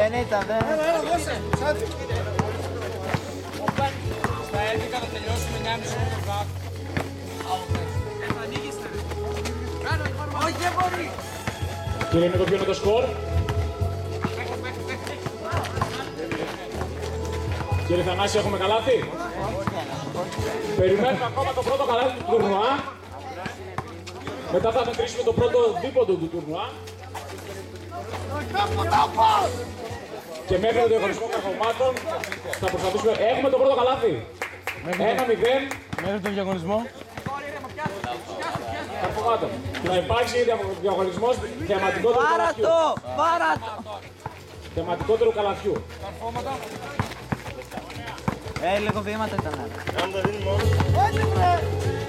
Δεν ήταν, δεν. Έλα, δώσε. Σάντι. Στα 11 θα τελειώσουμε 9,5 ώρα. Όχι, δεν μπορεί. Κύριε Νίκο, ποιο είναι το σκορ? Κύριε Θανάση, έχουμε καλάθι? Περιμένουμε ακόμα το πρώτο καλάθι του τουρνουά. Μετά θα μετρήσουμε το πρώτο δίποντο του τουρνουά. Και μέχρι το διαγωνισμό καρφωμάτων θα προσπαθήσουμε. Έχουμε το πρώτο καλάθι. 1-0. Μέχρι τον διαγωνισμό. Καρφωμάτων. Θα υπάρξει διαγωνισμός θεματικότερου καλαθιού. Πάρα το! Θεματικότερου καλαθιού. Λίγο βήματα ήταν. Όχι, βρε.